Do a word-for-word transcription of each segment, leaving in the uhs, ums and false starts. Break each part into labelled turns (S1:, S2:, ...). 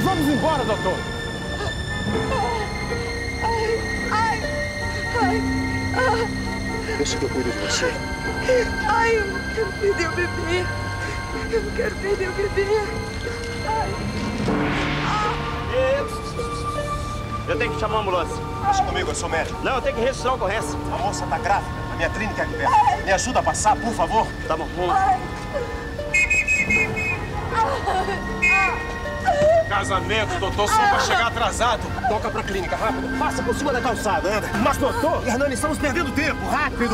S1: Vamos embora, doutor.
S2: Ai, ai, ai, ai.
S3: Deixa que eu cuido de você.
S2: Ai, eu não quero perder o bebê. Eu não quero perder o bebê. Ai.
S4: Eu tenho que chamar uma ambulância.
S3: Deixa comigo, eu sou médico.
S4: Não, eu tenho que registrar a ocorrência.
S3: A moça tá grávida. A minha clínica é aqui perto. Me ajuda a passar, por favor.
S4: Tá bom, vamos lá.
S1: Casamento, doutor, o senhor vai chegar atrasado.
S3: Toca pra clínica, rápido. Passa por cima da calçada, anda. Mas, doutor, Hernani, estamos perdendo tempo. Rápido.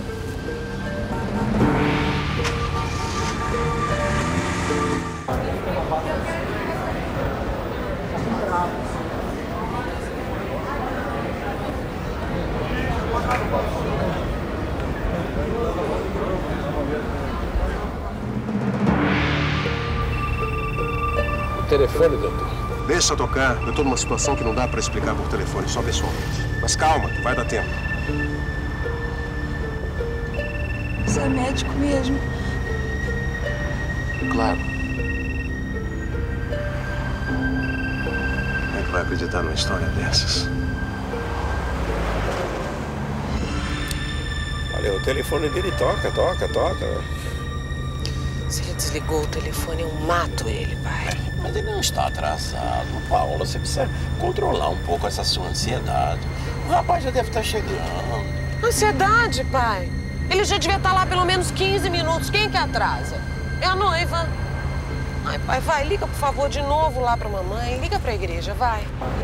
S1: Telefone, doutor.
S3: Deixa tocar. Eu tô numa situação que não dá pra explicar por telefone, só pessoalmente. Mas calma, vai dar tempo.
S2: Você é médico mesmo?
S3: Claro. Quem é que vai acreditar numa história dessas?
S5: Olha, o telefone dele toca, toca, toca.
S6: Se ele desligou o telefone, eu mato ele, pai.
S5: Mas ele não está atrasado. Paula, você precisa controlar um pouco essa sua ansiedade. O rapaz já deve estar chegando.
S6: Ansiedade, pai? Ele já devia estar lá pelo menos quinze minutos. Quem que atrasa? É a noiva. Ai, pai, vai, liga, por favor, de novo lá pra mamãe. Liga pra igreja, vai.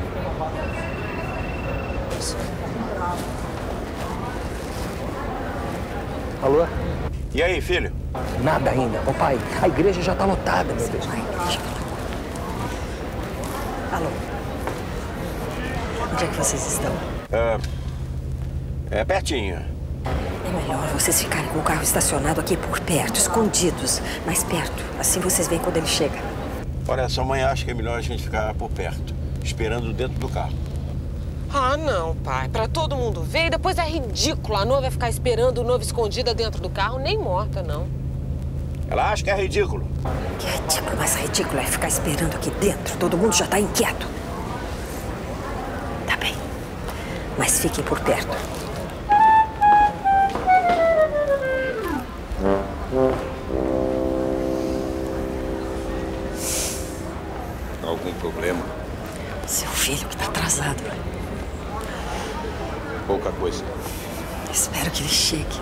S3: Alô?
S5: E aí, filho?
S7: Nada ainda. Ô, pai, a igreja já tá lotada, meu Deus.
S8: Pai, deixa eu falar. Alô? Onde é que vocês estão?
S5: É, é pertinho.
S8: É melhor vocês ficarem com o carro estacionado aqui por perto, escondidos. Mais perto. Assim vocês veem quando ele chega.
S5: Olha, sua mãe acha que é melhor a gente ficar por perto, esperando dentro do carro.
S6: Ah, não, pai. Pra todo mundo ver. E depois é ridículo. A noiva vai ficar esperando o noivo escondida dentro do carro, nem morta, não.
S5: Ela acha que é ridículo.
S8: Que ridículo, mas ridículo é ficar esperando aqui dentro. Todo mundo já tá inquieto. Tá bem. Mas fiquem por perto.
S5: Algum problema?
S8: Seu filho que tá atrasado.
S5: Pouca coisa.
S8: Espero que ele chegue.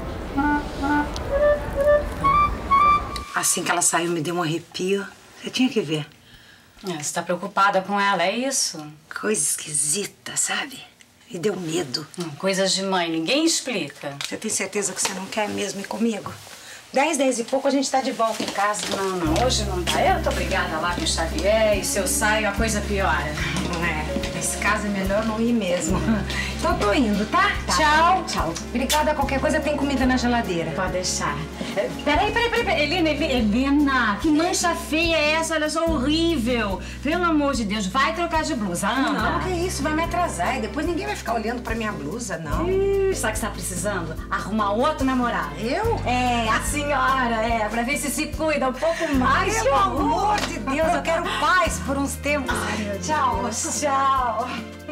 S9: Assim que ela saiu, me deu um arrepio. Você tinha que ver.
S10: É, você tá preocupada com ela, é isso?
S9: Coisa esquisita, sabe? Me deu medo.
S10: Hum, coisas de mãe, ninguém explica.
S9: Você tem certeza que você não quer mesmo ir comigo? Dez, dez e pouco, a gente tá de volta em casa.
S10: Não, não, hoje não dá. Eu tô brigada lá com o Xavier e se eu saio, a coisa piora.
S9: É, nesse caso é melhor não ir mesmo. Então eu tô indo, tá?
S10: Tá.
S9: Tchau. Tchau. Obrigada, qualquer coisa tem comida na geladeira.
S10: Pode deixar. É, peraí, peraí, peraí, peraí. Helena, Helena, que mancha feia é essa? Olha só, horrível. Pelo amor de Deus, vai trocar de blusa, anda.
S9: Não, que isso, vai me atrasar. E depois ninguém vai ficar olhando pra minha blusa, não.
S10: Ih, sabe o que você tá precisando? Arrumar outro namorado.
S9: Eu?
S10: É, a senhora, é, pra ver se se cuida um pouco mais.
S9: Pelo amor de Deus, eu quero paz por uns tempos.
S10: Ai, meu tchau, Deus. Tchau.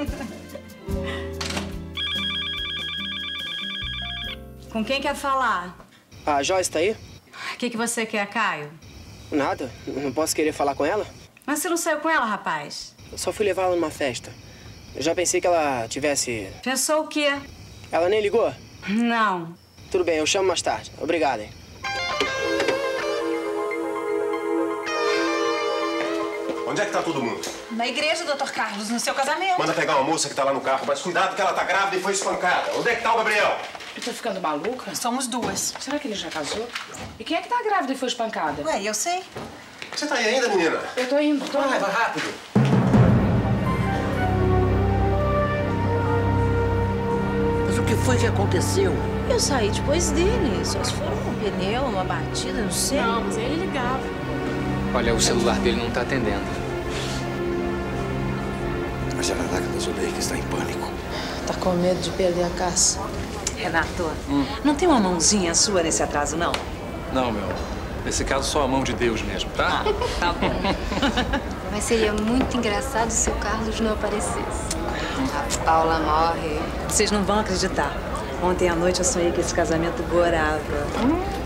S10: Com quem quer falar?
S11: A Joyce tá aí?
S10: O que, que você quer, Caio?
S11: Nada. Não posso querer falar com ela?
S10: Mas você não saiu com ela, rapaz?
S11: Eu só fui levá-la numa festa. Eu já pensei que ela tivesse...
S10: Pensou o quê?
S11: Ela nem ligou?
S10: Não.
S11: Tudo bem, eu chamo mais tarde. Obrigado, hein?
S3: Onde é que tá todo mundo?
S9: Na igreja, doutor Carlos, no seu casamento.
S3: Manda pegar uma moça que tá lá no carro, mas cuidado que ela tá grávida e foi espancada. Onde é que tá o Gabriel?
S12: Eu tô ficando maluca?
S9: Somos duas.
S12: Será que ele já casou? E quem é que tá grávida e foi espancada?
S9: Ué, eu sei.
S3: Você tá aí ainda, menina?
S12: Eu tô indo, tô
S3: Vai,
S12: indo.
S3: vai rápido.
S13: Mas o que foi que aconteceu? Eu saí depois dele. Só se for um pneu, uma batida, não sei.
S12: Não, mas ele ligava.
S14: Olha, o celular dele não tá atendendo.
S3: A jararaca da Zuleika está em pânico.
S13: Tá com medo de perder a caça.
S9: Renato,
S14: Hum.
S9: não tem uma mãozinha sua nesse atraso, não?
S14: Não, meu. Nesse caso, só a mão de Deus mesmo, tá?
S12: Ah, tá bom.
S15: Mas seria muito engraçado se o Carlos não aparecesse. A Paula morre.
S16: Vocês não vão acreditar. Ontem à noite eu sonhei que esse casamento gorava.
S15: Hum.